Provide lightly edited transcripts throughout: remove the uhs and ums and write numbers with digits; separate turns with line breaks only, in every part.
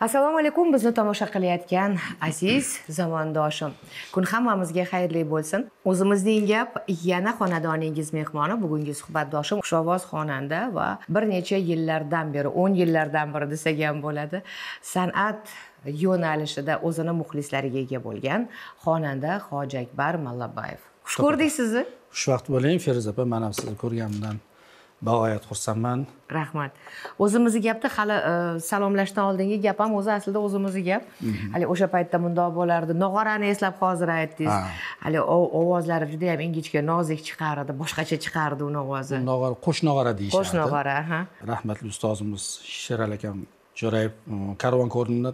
Assalomu alaykum, bizni tomosha qilayotgan aziz zamondoshim. Kun hammamizga xayrli bo'lsin. O'zimizning gap yana xonadoningiz mehmoni, bugungi suhbatdoshim xushovoz xonanda va bir necha yillardan beri, 10 yillardan beri desak ham bo'ladi, san'at yo'nalishida o'zini muxlislariga ega bo'lgan xonanda Hojiakbar Mallabayev. Xush ko'rdik sizni.
Xushvaqt bo'ling, Feruza opa, men ham sizni ko'rganimdan bag'oyat xursandman.
Rahmat. O'zimizni gapda hali salomlashdan oldingi gap ham o'zi aslida o'zimizni gap. Hali o'sha paytda bundoq bo'lardi. Nog'orani eslab hozir aytdingiz. Hali ovozlari juda ham ingichka, nozik chiqardi, boshqacha chiqardi uni ovozi.
Nog'ora, qo'sh nog'ora deyishardi.
Qo'sh nog'ora, ha.
Rahmatli ustozimiz Sherali akam Jo'rayev karvon ko'rinida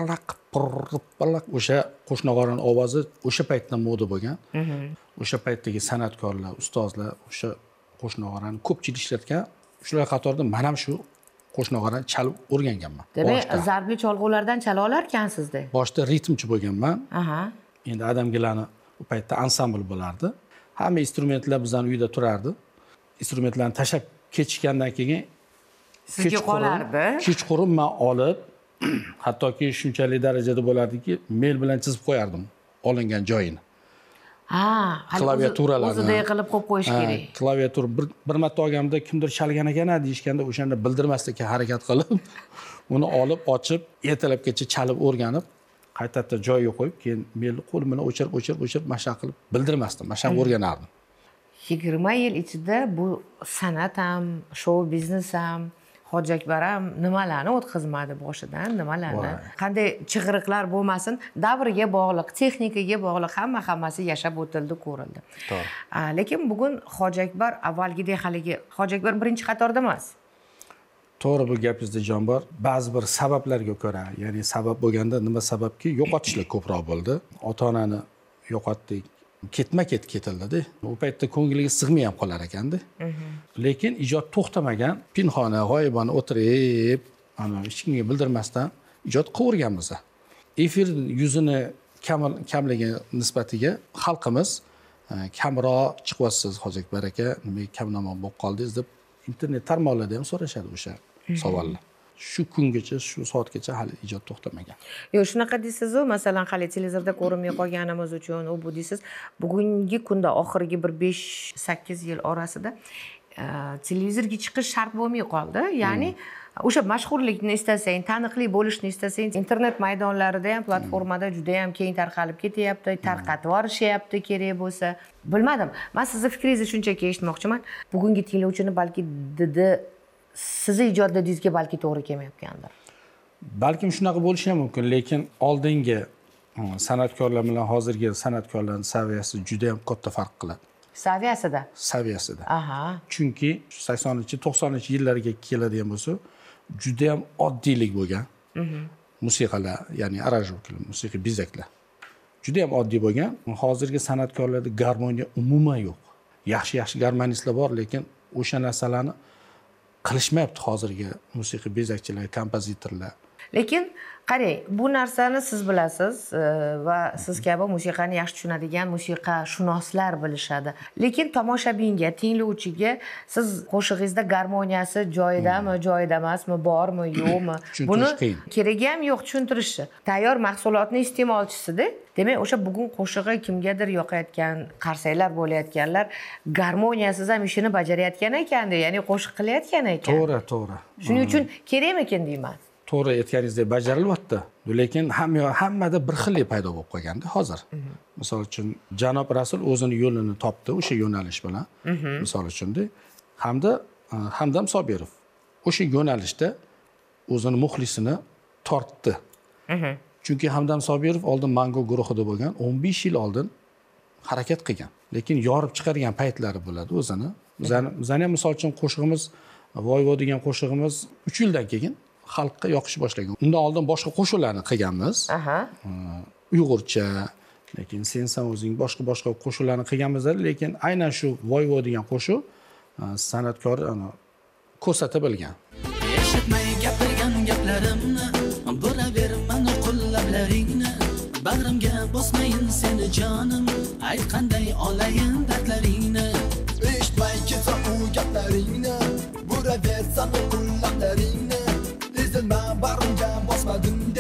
pirlaq o'sha qo'sh nog'oraning ovozi o'sha paytda moda bo'lgan. O'sha paytdagi san'atkorlar, ustozlar o'sha qo'sh nog'orani ko'pchilik ishlatgan. Shular qatorida men ham shu qo'sh nog'orani chalib o'rganganman.
Demak, zarbli cholg'ulardan chala olarkansiz-da.
Boshda ritmchi bo'lganman.
Aha.
Endi adamgilarni u paytda ansambl bo'lardi. Hamma instrumentlar bizning uyda turardi. Instrumentlarni tashab ketishgandan keyin
sizga qolardi.
Kechqurun men olib, hattoki shunchalik darajada bo'lardiki, mel bilan chizib qo'yardim olingan joyini. Klaviaturalarni
o'zida qilib qo'yib qo'yish kerak.
Klaviatura bir marta olganimda kimdir chalgan ekan deyishganda o'shanda bildirmaslikka harakat qilib, uni olib, ochib, ertalabgacha chalib o'rganib, qaytadan joyiga qo'yib, keyin melni qo'l bilan o'chirib mashaq qilib bildirmasdim. Mashaq o'rganardim.
20 yil ichida bu san'at ham, shou biznes ham, Hojiakbar ham nimalarni o'tkazmadi boshidan, nimalarni. Qanday chig'iriqlar bo'lmasin, davriga bog'liq, texnikaga bog'liq hammasi yashab o'tildi, ko'rildi. Lekin bugun Hojiakbar avvalgidek haligi Hojiakbar birinchi qatorda emas.
To'g'ri, bu gapingizda jon bor. Ba'zi bir sabablarga ko'ra, ya'ni sabab bo'lganda nima sababki, yo'qotishlar ko'proq bo'ldi. Ota-onani yo'qotdik. Ketma-ket ketildi-da. U paytda ko'ngliga sig'may ham qolar ekanda. Lekin ijod to'xtamagan, pinhona, g'oyibona o'tirib, hech kimga bildirmasdan ijod qilaverganmiz. Efir yuzini kamligi nisbatiga xalqimiz kamroq chiqyapsiz Hojiakbar aka, nima kamnamo bo'lib qoldingiz deb internet tarmoqlarda ham so'rashadi o'sha savollar. Shu kungacha, shu soatgacha hali ijod to'xtamagan.
Yo'q, shunaqa deysiz-ku, masalan, hali televizorda ko'rinmay qolganimiz uchun u bu deysiz. Bugungi kunda oxirgi bir 5-8 yil orasida televizorga chiqish shart bo'lmay qoldi. Ya'ni o'sha mashhurlikni istasang, taniqli bo'lishni istasang, internet maydonlarida ham, platformada juda ham keng tarqalib ketyapti, tarqatib yuborishyapti kerak bo'lsa. Bilmadim. Men sizning fikringizni shunchaki eshitmoqchiman. Bugungi tinglovchini balki sizni ijodingizga balki to'g'ri kelmayotgandir.
Balkim shunaqa bo'lishi ham mumkin, lekin oldingi san'atkorlar bilan hozirgi san'atkorlarning saviyasi juda ham katta farq qiladi. Saviyasida.
Aha.
Chunki 80-90 yillarga keladigan bo'lsa, juda ham oddiylik bo'lgan. Musiqalar, ya'ni aranjировкалар, musiqiy bezaklar. Juda ham oddiy bo'lgan. Hozirgi san'atkorlarda garmoniya umuman yo'q. Yaxshi garmonistlar bor, lekin o'sha narsalarni qilishmayapti hozirgi musiqiy bezakchilar, kompozitorlar.
Lekin qarang, bu narsani siz bilasiz va siz kabi musiqani yaxshi tushunadigan musiqashunoslar bilishadi. Lekin tomoshabinga, tinglovchiga siz qo'shig'ingizda garmoniyasi joyidami, joyida emasmi, bormi, yo'qmi? Buni keragi ham yo'q tushuntirishi. Tayyor mahsulotning iste'molchisi-da. Demak, o'sha bugun qo'shig'i kimgadir yoqayotgan, qarsaklar bo'layotganlar garmoniyasiz ham ishini bajarayotgan ekanda, ya'ni qo'shiq qilayotgan ekan.
To'g'ri.
Shuning uchun kerakmikin deyman.
To'g'ri aytganingizdek bajarilyapti. Lekin hammada bir xillik paydo bo'lib qolganda hozir. Misol uchun Janob Rasul o'zini yo'lini topdi o'sha yo'nalish bilan. Misol uchun-da, Hamdam Sobirov o'sha yo'nalishda o'zini muxlisini tortdi. Chunki Hamdam Sobirov oldin Mango guruhida bo'lgan, 15 yil oldin harakat qilgan. Lekin yorib chiqargan paytlari bo'ladi o'zini. Bizning ham misol uchun qo'shig'imiz, Voy degan qo'shig'imiz 3 yildan keyin xalqqa yoqish boshlagan. Undan oldin boshqa qo'shiqlarni qilganmiz. Uyg'urcha, lekin Sensan o'zing boshqa qo'shiqlarni qilganmiz, lekin aynan shu Voy degan qo'shiq san'atkor ko'rsata bilgan.
Eshitmay gapirgan gaplarimni, bo'laverman qo'llablaringni. Bag'rimga bosmayin seni jonim, aytqanday olayin dardlaringni. Eshitmay ketsa u gaplaringni, bo'laversan qo'llablaringni. Ezilma bag'rimga bosmadim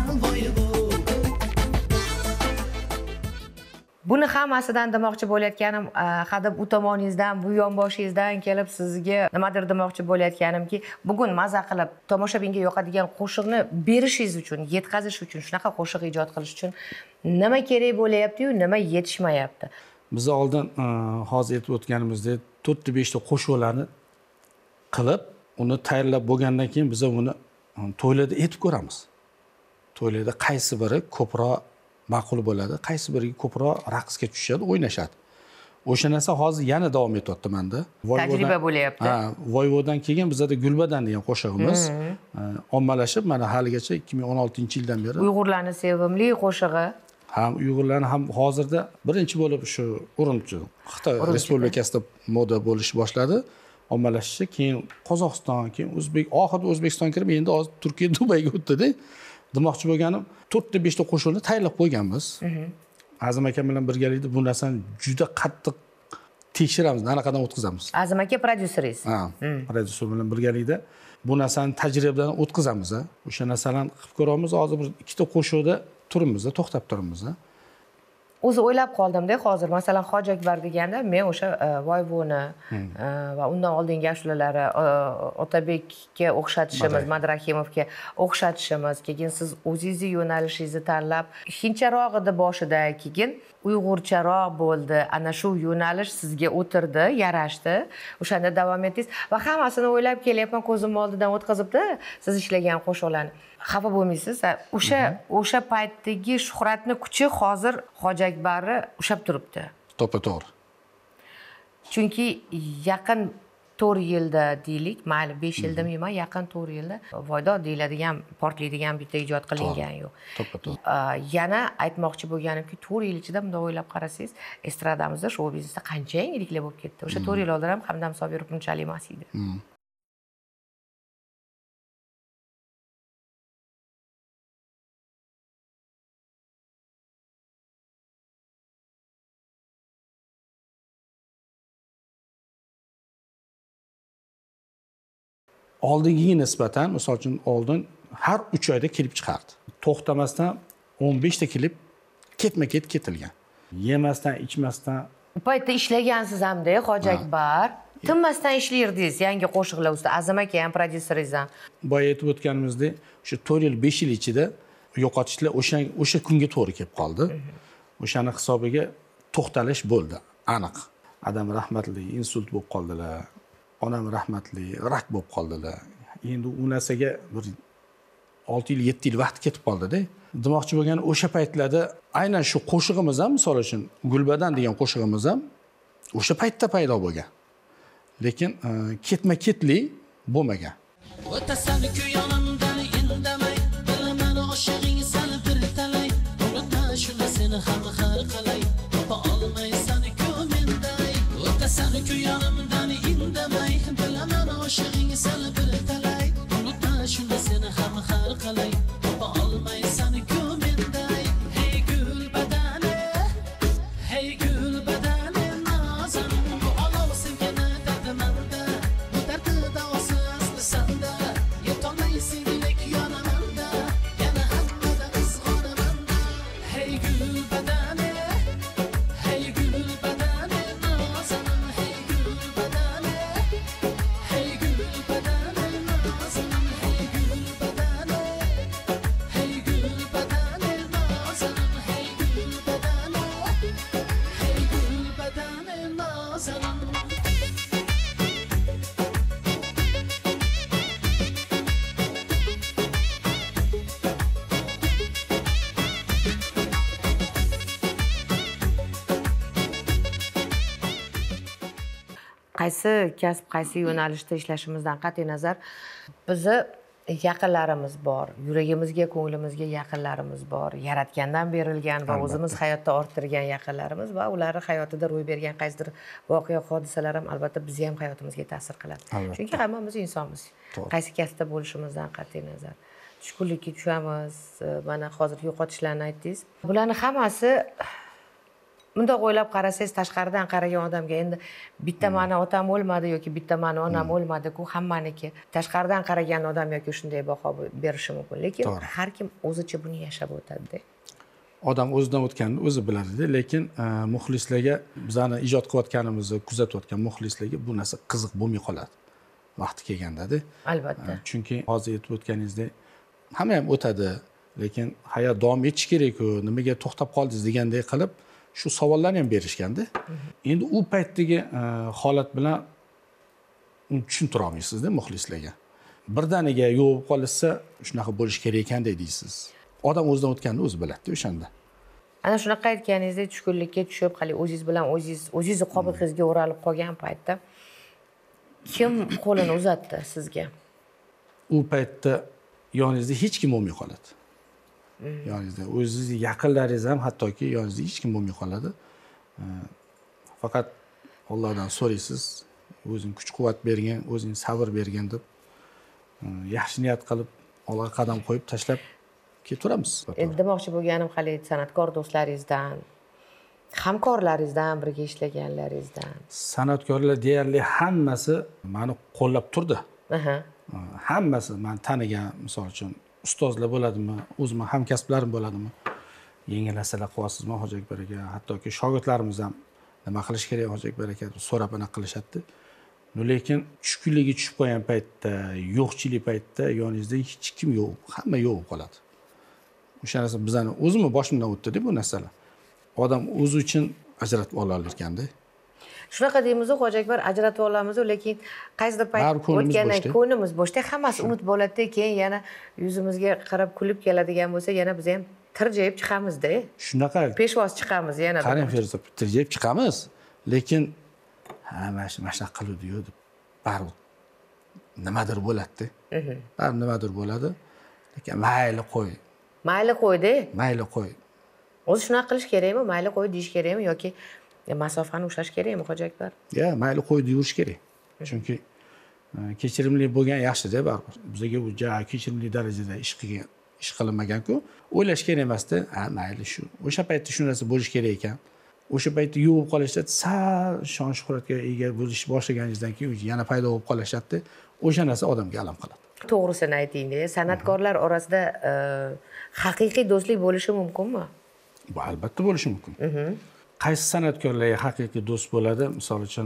voy bu.
Buni hammasidan demoqchi bo'layotganim, hadeb u tomoningizdan, bu yonboshingizdan kelib sizga nimadir demoqchi bo'layotganimki, bugun maza qilib tomoshabinga yoqadigan qo'shiqni berishingiz uchun, yetkazish uchun, shunaqa qo'shiq ijod qilish uchun nima kerak bo'layapti-yu, nima yetishmayapti?
Biz oldin hozir aytib o'tganimizdek 4-5 ta qo'shiqlarni qilib, uni tayyorlab bo'lgandan keyin biz uni to'ylarda aytib ko'ramiz. To'ylarda qaysi biri ko'proq ma'qul bo'ladi, qaysi biriga ko'proq raqsga tushadi, o'ynashadi. O'sha narsa hozir yana davom etyapti menda.
Tajriba bo'layapti.
Ha, Voyvodan keyin bizda Gulbadan degan qo'shig'imiz ommalashib, mana haligacha 2016-yildan beri
Uyg'urlarning sevimli qo'shig'i.
ham Uyg'urlarni ham hozirda birinchi bo'lib shu Urumchi, Xitoy Respublikasida moda bo'lish boshladi. Ommalashishi, keyin Qozog'iston, keyin O'zbek, oxirida O'zbekiston kirib, endi hozir Turkiya, Dubayga o'tdi-da. Demoqchi bo'lganim 4-5 ta qo'shiqni tayyorlab qo'yganmiz. Azim akam bilan birgalikda bu narsani juda qattiq tekshiramiz, anaqadan o'tkazamiz.
Azim aka prodyuseringiz.
Ha, prodyuser bilan birgalikda bu narsani tajribadan o'tkazamiz. O'sha narsalarni qilib ko'ramiz. Hozir bir ikkita qo'shiqda turibmiz, to'xtab turibmiz.
O'zi o'ylab qoldim-da, hozir masalan Hoji Akbar deganda men o'sha Voyvoni va undan oldingi ashulалari Otabekka o'xshatishimiz, Madrahimovga o'xshatishimiz, keyin siz o'zingizni yo'nalishingizni tanlab, hincharog' edi boshida, keyin uyg'urcharoq bo'ldi. Ana shu yo'nalish sizga o'tirdi, yarashdi. O'shanda davom etdingiz va hammasini o'ylab kelyapman, ko'zim oldidan o'tkazibdi siz ishlagan qo'shiqlarni. Xafa bo'lmaysiz? O'sha paytdagi shuhratning kuchi hozir Hoji Akbarni ushlab turibdi.
To'g'ri.
Chunki yaqin 4 yilda deylik, mayli 5 yilda emas, yaqin 4 yilda Voydo deyiladigan, portlaydigan bitta ijod qilingan yo'q.
To'g'ri.
Yana aytmoqchi bo'lganimki, 4 yil ichida bunday o'ylab qarasangiz, estradamizda, shou biznesda qancha yangiliklar bo'lib ketdi. O'sha 4 yil oldin ham Hamdam Sobirov bunchalik emas edi.
Oldingiga nisbatan, misol uchun oldin har 3 oyda klip chiqardi. To'xtamasdan 15 ta klip ketma-ket ketilgan. Yemasdan, ichmasdan.
Bu paytda ishlagansiz hamda, Hoji Akbar. Tinmasdan ishlardingiz yangi qo'shiqlar ustida. Azim aka ham prodyuseringiz ham.
Boya aytib o'tganimizdek, o'sha 4 yil, 5 yil ichida yo'qotishlar o'sha kunga to'g'ri kelib qoldi. O'shani hisobiga to'xtalish bo'ldi, aniq. Adam rahmatli insult bo'lib qoldilar. Onam rahmatli rak bo'lib qoldilar. Endi u narsaga bir 6 yil, 7 yil vaqt ketib qoldi-da. Demoqchi bo'lgan o'sha paytlarda aynan shu qo'shig'imiz ham, misol uchun Gulbadan degan qo'shig'imiz ham o'sha paytda paydo bo'lgan. Lekin ketma-ketlik bo'lmagan.
O'tasan ku yonimdan indamay, bilaman oshig'ing sal bir talay. Unutma shuni seni ham har qalay, topa olmaysan ku menday. O'tasan ku yonimdan indamay, bilaman oshig'ing sal bir talay. Unutma shuni seni ham har qalay, topa olmaysan ku menday. Hey gul badani, hey gul badani nozim, bu olov sevgini dardimanda, bu dardida osiz bisanda, yetolmaysan lek yonimda, yana hammada izg'onimda. Hey gul badani, hey gul badani nozim, hey gul badani, hey gul badani nozim, hey gul badani, hey gul badani nozim, hey gul badani, hey gul badani nozim.
Qaysi kasb, qaysi yo'nalishda ishlashimizdan qat'iy nazar, bizni yaqinlarimiz bor, yuragimizga, ko'nglimizga yaqinlarimiz bor, yaratgandan berilgan va o'zimiz hayotda orttirgan yaqinlarimiz va ularning hayotida ro'y bergan qaysidir voqea, hodisalar ham albatta bizni ham hayotimizga ta'sir qiladi. Chunki hammamiz insonmiz. Qaysi kasbda bo'lishimizdan qat'iy nazar. Tushkunlikka tushamiz, mana hozir yo'qotishlarni aytdingiz. Bularning hammasi bundoq o'ylab qarasangiz, tashqaridan qaragan odamga endi bitta mani otam o'lmadi yoki bitta mani onam o'lmadi-ku, hammaniki. Tashqaridan qaragan odam yoki shunday baho berishi mumkin, lekin har kim o'zicha buni yashab o'tadi-da.
Odam o'zidan o'tganini o'zi biladi, lekin muxlislarga, bizani ijod qilayotganimizni kuzatayotgan muxlislarga bu narsa qiziq bo'lmay qoladi vaqti kelganda-da.
Albatta.
Chunki hozir aytib o'tganingizdek, hamma ham o'tadi, lekin hayot davom etishi kerak-ku, nimaga to'xtab qoldingiz degandek qilib shu savollarni ham berishganda. Endi u paytdagi holat bilan uni tushuntira olmaysizda muxlislarga. Birdaniga yo'q qolsa, shunaqa bo'lish kerak ekan deysiz. Odam o'zidan o'tganini o'zi biladi o'shanda.
Ana shunaqa aytganingizdek, tushkunlikka tushib, hali o'zingiz bilan o'zingizni qobilingizga o'ralib qolgan paytda kim qo'lini uzatdi sizga?
U paytda yoningizda hech kim bo'lmay qoladi. Yoningizda o'zingizning yaqinlaringiz ham hattoki yoningizda hech kim bo'lmay qoladi. Faqat Allohdan so'raysiz, o'zing kuch-quvvat bergan, o'zing sabr bergan deb yaxshi niyat qilib Allohga qadam qo'yib tashlab ketaveramiz.
Endi demoqchi bo'lganim, hali san'atkor do'stlaringizdan, hamkorlaringizdan, birga ishlaganlaringizdan.
San'atkorlar deyarli hammasi meni qo'llab turdi. Hammasi meni tanigan, misol uchun ustozlar bo'ladimi, o'zimning hamkasblarim bo'ladimi, yangi narsalar qilyapsizmi Hoji Akbar aka, hattoki shogirdlarimiz ham nima qilish kerak Hoji Akbar aka deb so'rab aniq qilishadi. Lekin tushkunlikka tushib qolgan paytda, yo'qchilik paytda yoningizda hech kim yo'q, hamma yo'q qoladi. O'sha narsa bizani o'zimni boshimdan o'tdi-da bu narsalar. Odam o'zi uchun ajratib ola olganda.
Shunaqa deymiz, Hoji Akbar, ajratib olamiz, lekin qaysidir payt o'tgandan ko'nglimiz bo'shda, hammasi unutib oladi, keyin yana yuzimizga qarab kulib keladigan bo'lsa, yana biz ham tirjayib chiqamiz-da.
Shunaqa
peshvoz chiqamiz yana.
Qarang Feruza, tirjayib chiqamiz, lekin mana shunaqa qiluvdi-yu deb baribir nimadir bo'ladi-da. Baribir nimadir bo'ladi. Lekin mayli qo'y.
Mayli qo'y-da.
Mayli qo'y.
O'zi shunaqa qilish kerakmi? Mayli qo'y deyish kerakmi yoki masofani ushlash kerakmi Hoji Akbar?
Mayli qo'y deyurish kerak. Chunki kechirimli bo'lgan yaxshi-da baribir. Bizga bu kechirimli darajada ish qilinmagan-ku. O'ylash kerak emas-da, mayli shu. O'sha paytda shu narsa bo'lish kerak ekan. O'sha paytda yo'q qolishda sal shon shuhratga ega bo'lish boshlaganingizdan keyin yana paydo bo'lib qolishadi. O'sha narsa odamga alam qiladi.
To'g'risini ayting-da, san'atkorlar orasida haqiqiy do'stlik bo'lishi mumkinmi?
Bu albatta bo'lishi mumkin. Qaysi san'atkorlarga haqiqiy do'st bo'ladi? Misol uchun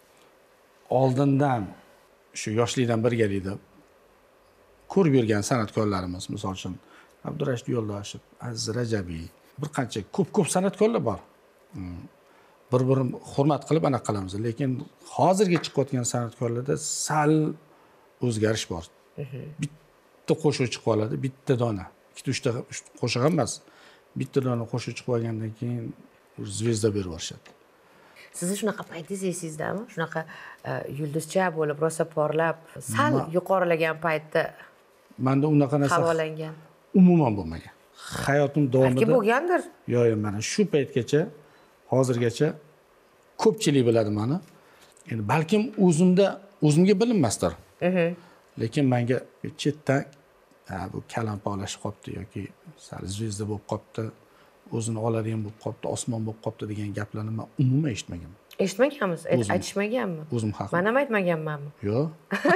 oldindan shu yoshlikdan birgalikda ko'rib yurgan san'atkorlarimiz, misol uchun Abdurashid Yo'ldoshev, Aziz Rajabiy, bir qancha ko'p san'atkorlar bor. Bir-birini hurmat qilib anaqa qilamiz, lekin hozirgi chiqayotgan san'atkorlarda sal o'zgarish bor. Bitta qo'shiq chiqib qoladi, bitta dona, ikkita uchta qo'shiq emas, bitta dona qo'shiq chiqib olgandan keyin zvezda berib yuborishadi.
Sizni shunaqa paytingiz esizdami? Shunaqa yulduzcha bo'lib, rosa porlab, sal yuqorilagan paytda
menda unaqa narsa
havolangan.
Umuman bo'lmagan. Hayotim davomida
balki bo'lgandir.
Yo'q, mana shu paytgacha, hozirgacha ko'pchilik biladi meni. Endi balkim o'zimga bilinmasdir. Lekin menga chetdan bu kalam pog'lashib qopti yoki sal zvezda bo'lib qopti, o'zini oladigan bo'lib qopti, osmon bo'lib qopti degan gaplarni men umuman eshitmaganman.
Eshitmaganmiz, aytishmaganmi?
O'zim haqim.
Men ham aytmaganmanmi?
Yo'q.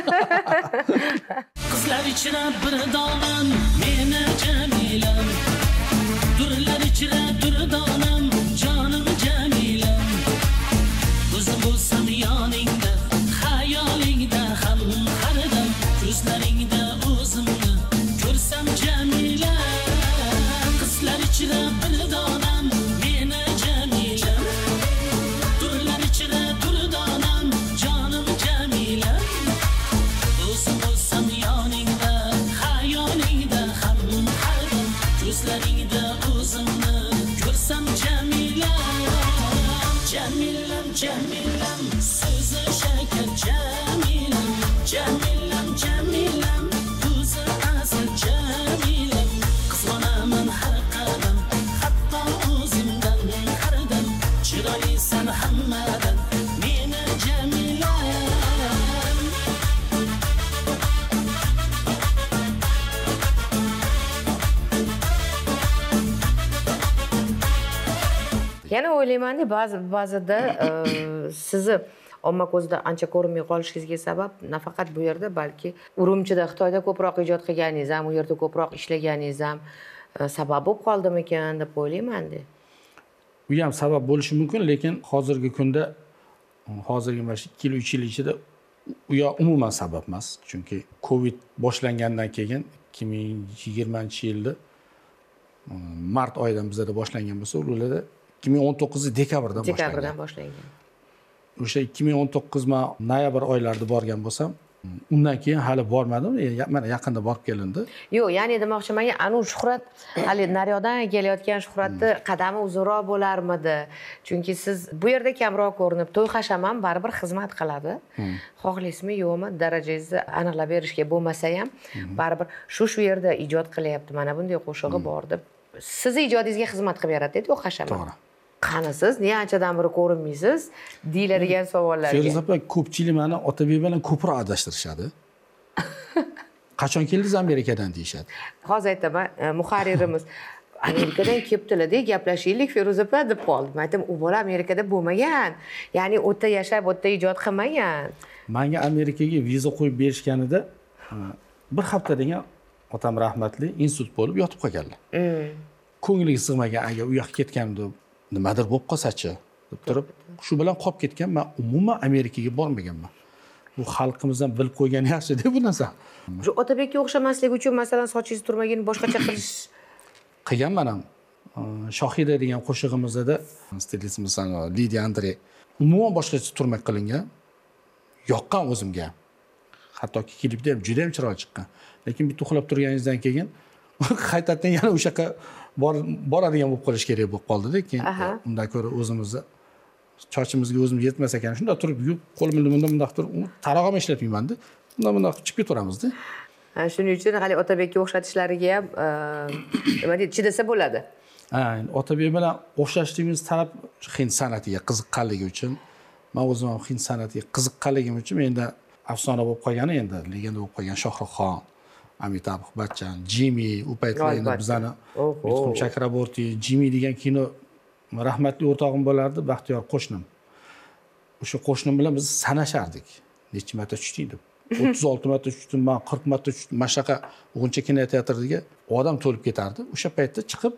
Qizlar ichra bir donam, meni Jamilam. Durlar ichra durdonam, jonim Jamilam. O'zim bo'lsam yoningda, xayolingda ham hardam, ko'zlaringda o'zimni ko'rsam Jamilam. Qizlar ichra bir donam, meni Jamilam. Durlar ichra durdonam, jonim Jamilam. O'zim bo'lsam yoningda, xayolingda ham hardam, ko'zlaringda o'zimni ko'rsam Jamilam. Jamilam, Jamilam, so'zi shakar Jamilam. Jamilam, Jamilam, o'zi asl Jamilam. Qizg'onaman har qadam, hatto o'zimdan hardam. Chiroylisan hammadan, meni Jamilam.
yana o'ylaymanda ba'zida sizni omma ko'zida ancha ko'rinmay qolishingizga sabab nafaqat bu yerda, balki Urumchida, Xitoyda ko'proq ijod qilganingiz ham, u yerda ko'proq ishlaganingiz ham sabab bo'lib qoldimikan deb o'ylaymanda.
Bu ham sabab bo'lishi mumkin, lekin hozirgi kunda hozirgi mana shu 2-3 yil ichida u yoq umuman sabab emas. Chunki Covid boshlangandan keyin 2020-yilda mart oyidan bizda boshlangan bo'lsa, ularda 2019 dekabrdan
boshlangan.
O'sha 2019 ma noyabr oylarida borgan bo'lsam, undan keyin hali bormadim. Mana yaqinda borib kelindi.
Yo'q, ya'ni demoqchimanki, anu shuhrat hali naryoqdan kelayotgan shuhratni qadami uzunroq bo'larmidi? Chunki siz bu yerda kamroq ko'rinib, to'y hasham ham baribir xizmat qiladi. Xohlaysizmi, yo'qmi, darajangizni aniqlab berishga bo'lmasa ham, baribir shu yerda ijod qilyapti, mana bunday qo'shig'i bor deb sizni ijodingizga xizmat qilib beradi, to'y hasham.
To'g'ri.
Qani siz niye anchadan beri ko'rinmaysiz deyiladigan savollarga.
Feruza opa, ko'pchilik meni Otabek bilan ko'proq adashtirishadi. Qachon keldingiz Amerikadan deyishadi.
Hozir aytaman, muharririmiz Amerikadan kelibdilar-da, gaplashaylik Feruza opa deb qoldi. Men aytdim, u bola Amerikada bo'lmagan. Ya'ni u yerda yashab, u yerda ijod qilmagan.
Menga Amerikaga viza qo'yib berishganida bir hafta degan otam rahmatli institut bo'lib yotib qolganlar. Ko'ngliga sig'magan, agar u yoqqa ketganimda nimadir bo'lib qolsa-chi deb turib, shu bilan qolib ketgan. Men umuman Amerikaga bormaganman. Bu xalqimizdan bilib qo'ygan yaxshi-da bu narsa.
Shu Otabekka o'xshamaslik uchun masalan sochingiz turmagin boshqacha qilish
qilganman ham. Shohida degan qo'shig'imizda stilistimiz Lidiya Andrey umuman boshqacha turmak qilingan. Yoqqan o'zimga. Hattoki klipda ham juda ham chiroyli chiqqan. Lekin bitta uxlab turganingizdan keyin qaytadan yana o'sha yoqqa boradigan bo'lib qolish kerak bo'lib qoldi, lekin undan ko'ra o'zimizni chochimizga o'zimiz yetmas ekan, shunda turib yub qo'limni bundoq turib, tarog'am ishlatmayman-da. Bundoq chiqib ketaveramizda.
Shuning uchun hali Otabekka o'xshatishlariga ham nima deydi, chidasa bo'ladi.
Otabek bilan o'xshashligimiz talab hind san'atiga qiziqqanligi uchun, men o'zim ham hind san'atiga qiziqqanligim uchun menda afsona bo'lib qolgani, endi legenda bo'lib qolgan Shohruxxon, Amitabh Bachchan, Jimmy, u paytlar endi bizani Mitxun Chakraborti, Jimmy degan kino rahmatli o'rtog'im bo'lardi, Baxtiyor qo'shnim. O'sha qo'shnim bilan biz sanashardik. Necha marta tushding deb. 36 marta tushdim, men 40 marta tushdim. Mashaqa o'g'incha kinoteatriga odam to'lib ketardi. O'sha paytda chiqib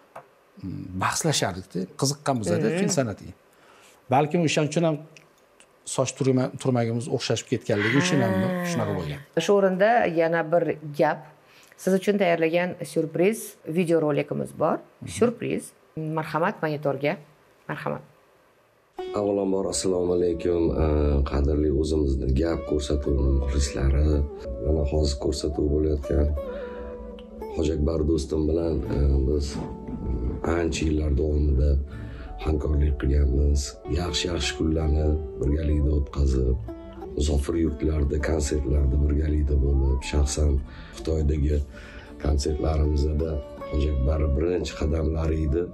bahslashardik-da, qiziqqanmiz-da film san'atiga. Balkim o'shaning uchun ham soch turmagimiz o'xshashib ketganligi uchun ham shunaqa bo'lgan.
Shu o'rinda yana bir gap. Siz uchun tayyorlagan syurpriz videorolikimiz bor. Syurpriz. Marhamat monitorga. Marhamat.
Avvalambor assalomu alaykum, qadrli o'zimizni gap ko'rsatuv muxlislari. Mana hozir ko'rsatuv bo'layotgan Hojiakbar do'stim bilan biz ancha yillar davomida hamkorlik qilganmiz. Yaxshi kunlarni birgalikda o'tkazib, musofir yurtlarda, konsertlarda birgalikda bo'lib, shaxsan Xitoydagi konsertlarimizda Hojiakbar birinchi qadamlari edi.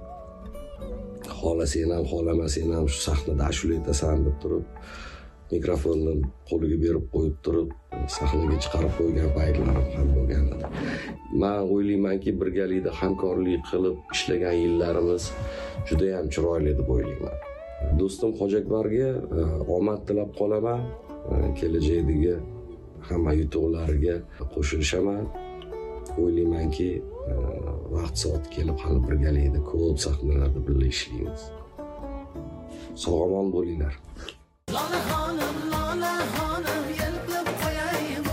Xohlasang ham, xohlamasang ham shu sahnada ashula aytasan deb turib, mikrofonni qo'liga berib qo'yib turib, sahnaga chiqarib qo'ygan paytlarim ham bo'lgan edi. Men o'ylaymanki, birgalikda hamkorlik qilib ishlagan yillarimiz juda ham chiroyli deb o'ylayman. Do'stim Hojiakbarga omad tilab qolaman. Kelajakdagi hamma yutuqlariga qo'shilishaman. O'ylaymanki, vaqt soati kelib hali birgalikda ko'p sahnalarda birga ishlaymiz. Sog'-omon bo'linglar.
Lola xonim, yelpib qo'yaymi?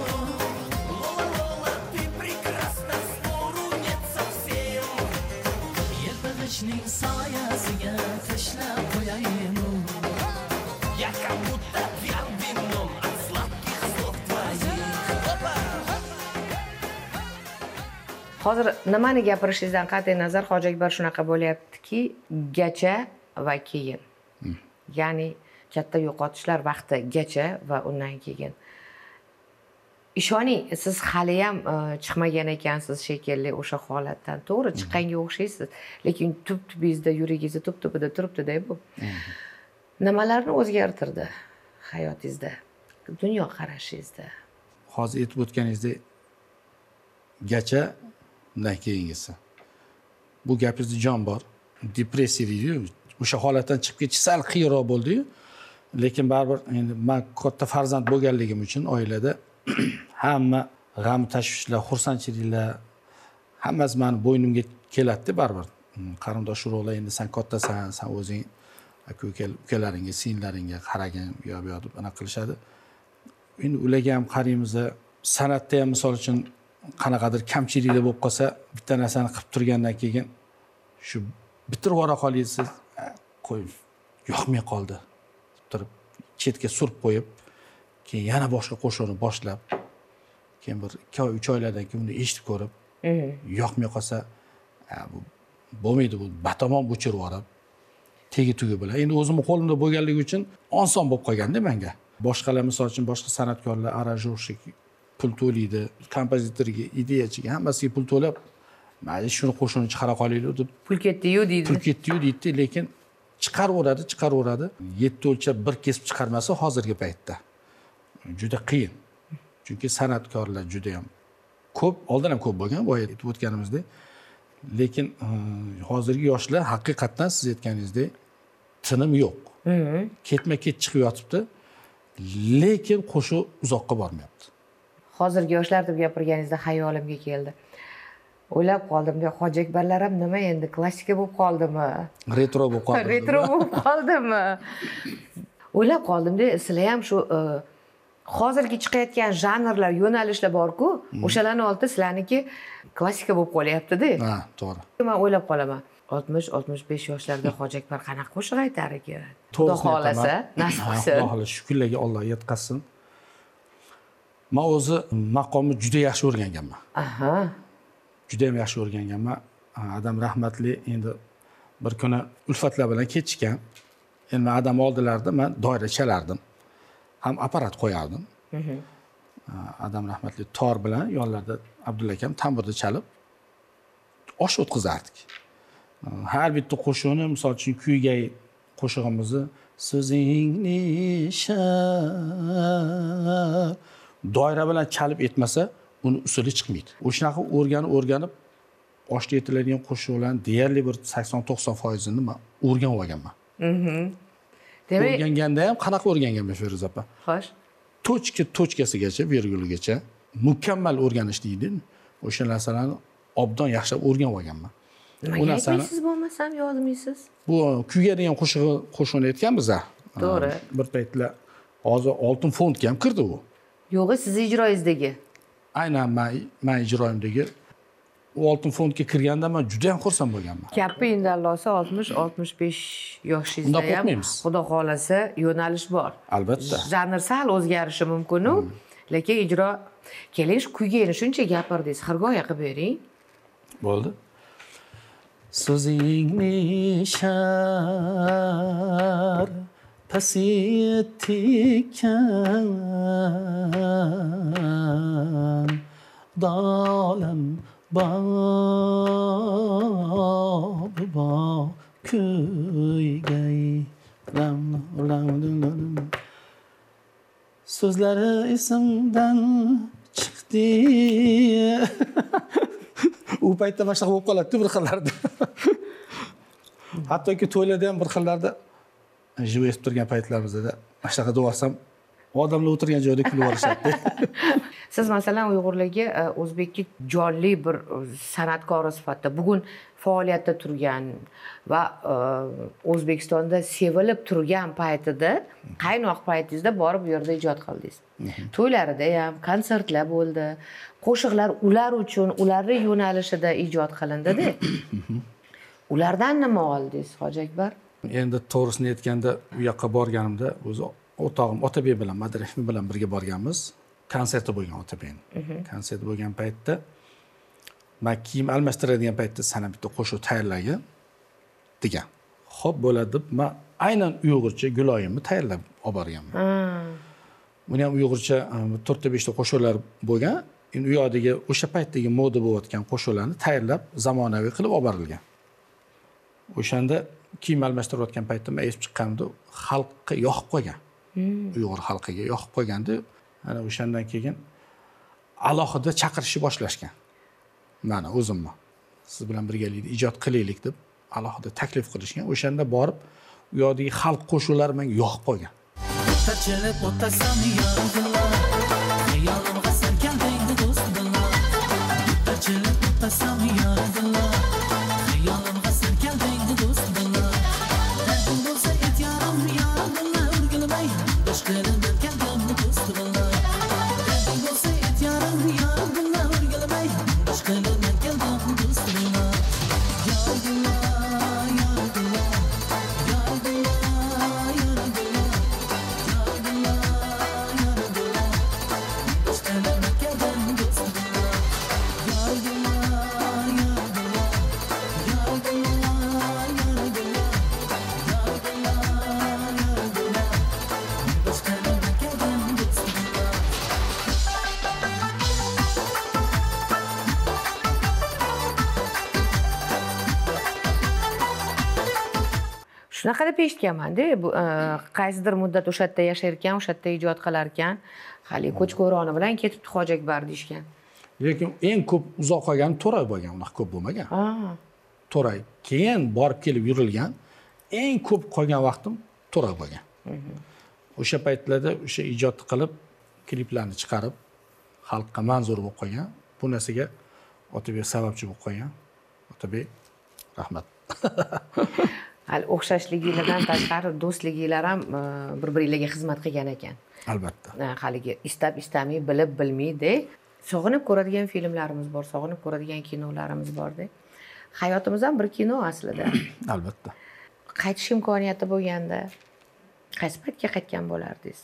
Lola, ты прекрасна, спору нет совсем. Yelpig'ishning soyasiga tashlab qo'yaymi? Я как будто пьян вином от сладких слов твоих.
Hozir nimani gapirishingizdan qat'iy nazar Hojiakbar shunaqa bo'lyaptiki, gacha va keyin. Ya'ni katta yo'qotishlar vaqtigacha va undan keyin. Ishoning, siz hali ham chiqmagan ekansiz shekilli o'sha holatdan. To'g'ri, chiqqanga o'xshaysiz, lekin tub-tubingizda, yuragingizni tub-tubida turibdi-da bu. Nimalarni o'zgartirdi hayotingizda, dunyo qarashingizda?
Hozir aytib o'tganingizdek, gacha undan keyingisi. Bu gapingizda jon bor. Depressiya deydi-ku, o'sha holatdan chiqib ketish sal qiyinroq bo'ldi-yu, lekin baribir endi men katta farzand bo'lganligim uchun oilada hamma g'am tashvishlar, xursandchiliklar hammasi meni bo'ynimga keladi baribir. Qarindosh urug'lar endi sen kattasan, sen o'zing ukalaringga, singlaringga qaragin, bu yoq deb anaqa qilishadi. Endi ularga ham qaraymiz, san'atda ham misol uchun qanaqadir kamchiliklar bo'lib qolsa, bitta narsani qilib turgandan keyin shu bitirib yubora qolaysiz, qo'y, yoqmay qoldi deb turib chetga surib qo'yib, keyin yana boshqa qo'shiqni boshlab, keyin bir 2-3 oylardan keyin uni eshitib ko'rib, yoqmay qolsa, bu bo'lmaydi, bu batamom o'chirib yuborib, tegi bilan. Endi o'zimning qo'limda bo'lganligi uchun oson bo'lib qolganda menga. Boshqalar misol uchun boshqa san'atkorlar aranjyorshik pul to'laydi, kompozitorga, ideyachiga hammasiga pul to'lab, "Mayli shuni qo'shini chiqara qolaylik" deb
pul ketdi-yu deydi.
Pul ketdi-yu deydi, lekin chiqaraveradi. 7 o'lchab bir kesib chiqarmasa hozirgi paytda juda qiyin. Chunki san'atkorlar juda ham ko'p, oldin ham ko'p bo'lgan, boya aytib o'tganimizdek. Lekin hozirgi yoshlar haqiqatan siz aytganingizdek tinim yo'q. Ketma-ket chiqib yotibdi, lekin qo'shiq uzoqqa bormayapti.
Hozirgi yoshlar deb gapirganingizda xayolimga keldi. O'ylab qoldim, Hoji Akbarlar ham nima endi klassika bo'lib qoldimi?
Retro bo'lib qoldimi?
Retro bo'lib qoldimi? O'ylab qoldim-da, sizlar ham shu hozirgi chiqayotgan janrlar, yo'nalishlar bor-ku, o'shalarning oldida sizlarniki klassika bo'lib qolyapti-da.
Ha, to'g'ri.
Men o'ylab qolaman. 60-65 yoshlarda Hoji Akbar qanaqa qo'shiq aytar ekan? Xudo
To'g'risini
xolasa, nasib qilsin.
Xudo xolasa, shu kunlarga Alloh yetkazsin. Men o'zi maqomni juda yaxshi o'rganganman.
Aha.
Juda ham yaxshi o'rganganman. Adam rahmatli endi bir kuni ulfatlar bilan ketishgan. Endi men adam oldilarida men doira chalardim. Ham apparat qo'yardim. Adam rahmatli tor bilan yonlarda Abdulla akam tamburda chalib osh o'tkazardik. Har bitta qo'shiqni, misol uchun kuygay qo'shig'imizni so'zingni shar doira bilan chalib etmasa, uni usuli chiqmaydi. O'shanaqa o'rganib oshda aytiladigan qo'shiqlarning deyarli bir 80-90% men o'rganib olganman.
Demak,
O'rganganda ham qanaqa o'rganganman Feruza opa?
xo'sh.
Tochkasigacha, virguligacha mukammal o'rganish deydi. O'sha narsalarni obdon yaxshilab o'rganib olganman.
Nimaga aytmaysiz bo'lmasam yozmaysiz?
Bu kuyadigan qo'shiqni aytganmiz a.
To'g'ri.
Bir paytlar hozir oltin fondga ham kirdi u.
Yo'g'i, siz ijroingizdagi.
Aynan men ijroimdagi oltin fondga kirganda men juda ham xursand bo'lganman.
Kapi indallosi 60-65 yoshingizda
Unda
ham
qo'rqmaymiz.
Xudo xolasa yo'nalish bor.
Albatta.
Janr sal o'zgarishi mumkin-u, lekin ijro keling shu kuygayni shuncha gapirdingiz, xirgoya qilib bering.
Bo'ldi. So'zingni shar pasitikan dalam ba kuygay so'zlari esimdan chiqdi. U paytda mana shunaqa bo'lib qoladi bir xillarda. Hattoki to'ylarda ham bir xillarda jiv esib turgan paytlarimizda mana shunaqa deb olsam, odamlar o'tirgan joyda kulib olishadi.
Siz masalan Uyg'urlarga o'zbekka jonli bir san'atkori sifatida bugun faoliyatda turgan va O'zbekistonda sevilib turgan paytida, qaynoq paytingizda borib bu yerda ijod qildingiz. To'ylarida ham konsertlar bo'ldi. Qo'shiqlar ular uchun, ularning yo'nalishida ijod qilindi-da. Ulardan nima oldingiz, Hoji Akbar?
Endi to'g'risini aytganda u yoqqa borganimda o'zi o'tog'im Otabek bilan Madriyev bilan birga borganmiz. Konserti bo'lgan Otabekning. Konserti bo'lgan paytda men kiyim almashtiradigan paytda sana bitta qo'shiq tayyorlagan degan. Xo'p bo'ladi deb men aynan uyg'urcha Guloyimni tayyorlab olib borganman. Buni ham uyg'urcha 4-5 ta qo'shiqlar bo'lgan. Endi u yoqdagi o'sha paytdagi moda bo'layotgan qo'shiqlarni tayyorlab zamonaviy qilib olib borilgan. O'shanda kiyim almashtirayotgan paytda men esib chiqqanimda xalqqa yoqib qolgan. Uyg'ur xalqiga yoqib qo'yganda, ana o'shandan keyin alohida chaqirishni boshlashgan. Mana o'zimni siz bilan birgalikda ijod qilaylik deb alohida taklif qilishgan. O'shanda borib u yoqdagi xalq qo'shiqlari menga yoqib qolgan.
Tachilib o'tasan yordilar, xayolimga sen kelding do'st bilan. Tachilib o'tasan yordilar, xayolimga sen kelding do'st bilan. Darding bo'lsa et yarim bilan o'rgilmay, boshqalardan keldim do'st bilan. Darding bo'lsa et yarim bilan o'rgilmay, boshqalardan keldim do'st bilan. Yordilar, yordilar, yordilar, yordilar.
Shunaqa deb eshitganman-da, qaysidir muddat o'sha yerda yashar ekan, o'sha yerda ijod qilar ekan, hali ko'ch-ko'roni bilan ketibdi Hoji Akbar deyishgan.
Lekin eng ko'p uzoq qolgani To'ray bo'lgan, unaqa ko'p bo'lmagan. To'ray. Keyin borib kelib yurilgan, eng ko'p qolgan vaqtim To'ray bo'lgan. O'sha paytlarda o'sha ijod qilib, kliplarni chiqarib, xalqqa manzur bo'lib qolgan. Bu narsaga Otabek sababchi bo'lib qolgan. Otabek, rahmat.
Hali o'xshashligilardan tashqari do'stligilar ham bir-biringlarga xizmat qilgan ekan.
Albatta.
Haligi istab-istamay, bilib-bilmaydi. Sog'inib ko'radigan filmlarimiz bor, sog'inib ko'radigan kinolarimiz bor-da. Hayotimiz ham bir kino aslida.
Albatta.
Qaytish imkoniyati bo'lganda qaysi paytga qaytgan bo'lardingiz?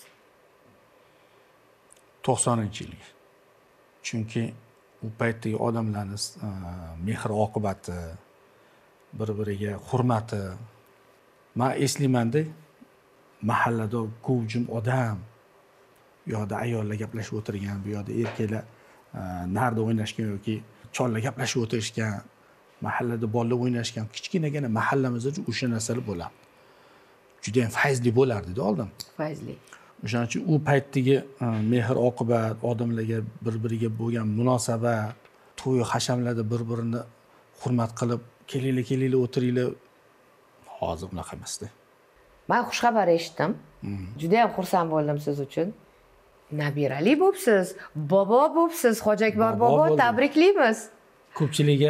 90-yil. Chunki u paytdagi odamlarning mehr-oqibati, bir-biriga hurmati. Men eslayman-da, mahallada ko'p odam, bu yoqda ayollar gaplashib o'tirgan, bu yoqda erkaklar narda o'ynashgan yoki chollar gaplashib o'tirishgan, mahallada bolalar o'ynashgan, kichkinagina mahallamizda o'sha narsalar bo'ladi. Juda ham fayzli bo'lardi-da oldin.
Fayzli.
O'shaning uchun u paytdagi mehr-oqibat, odamlarga bir-biriga bo'lgan munosabat, to'y hashamlarda bir-birini hurmat qilib, kelinglar o'tiringlar. Hozir unaqa emasdi.
Men xushxabar eshitdim. Juda ham xursand bo'ldim siz uchun. Nabirali bo'libsiz, bobo bo'libsiz, Hoji Akbar bobo, tabriklaymiz.
Ko'pchiligiga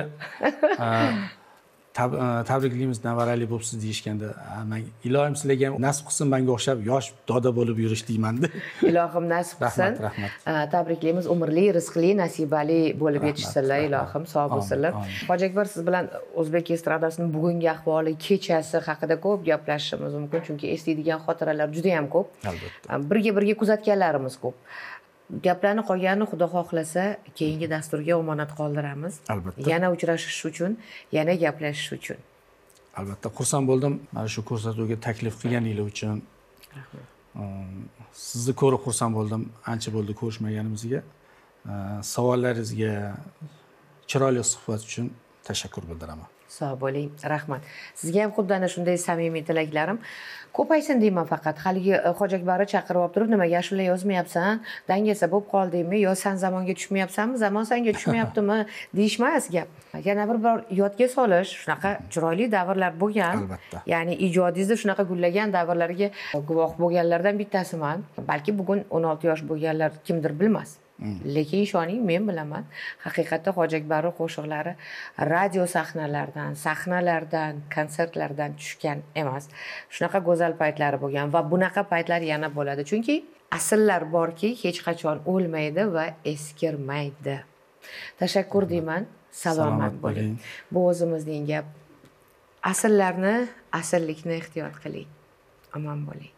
tabriklaymiz, navarali bo'libsiz deyishganda, men ilohim sizlarga nasib qilsin menga o'xshab yosh doda bo'lib yurish deyman-da.
Ilohim nasib qilsin.
Rahmat.
Tabriklaymiz, umrli, rizqli, nasibali bo'lib yetishsinlar, ilohim sog' bo'lsinlar. Hoji Akbar, siz bilan o'zbek estradasining bugungi ahvoli, kechasi haqida ko'p gaplashishimiz mumkin, chunki eslaydigan xotiralar juda ham ko'p.
Albatta.
Birga kuzatganlarimiz ko'p. Gaplarni qolganini Xudo xohlasa keyingi dasturga omonat qoldiramiz.
Albatta.
Yana uchrashish uchun, yana gaplashish uchun.
Albatta, xursand bo'ldim mana shu ko'rsatuvga taklif qilganinglar uchun.
Rahmat.
Sizni ko'rib xursand bo'ldim. Ancha bo'ldi ko'rishmaganimizga. Savollaringizga, chiroyli suhbat uchun tashakkur bildiraman.
Sog' bo'ling, rahmat. Sizga ham xuddi ana shunday samimiy tilaklarim ko'paysin deyman faqat. Haligi Hoji Akbarni chaqirib olib turib, nimaga ashula yozmayapsan? Dangasa bo'lib qoldingmi yo san zamonga tushmayapsanmi? Zamon senga tushmayaptimi? Deyishmas gap. Yana bir yodga solish, shunaqa chiroyli davrlar bo'lgan.
Albatta.
Ya'ni ijodingizda shunaqa gullagan davrlarga guvoh bo'lganlardan bittasiman. Balki bugun 16 yosh bo'lganlar kimdir bilmas. Lekin ishoning, men bilaman, haqiqatda Hoji Akbarning qo'shiqlari radio sahnalardan, konsertlardan tushgan emas. Shunaqa go'zal paytlari bo'lgan va bunaqa paytlar yana bo'ladi. Chunki asllar borki, hech qachon o'lmaydi va eskirmaydi. Tashakkur deyman. Salomat bo'ling. Bu o'zimizning gap. Asllarni, asllikni ehtiyot qiling. Omon bo'ling.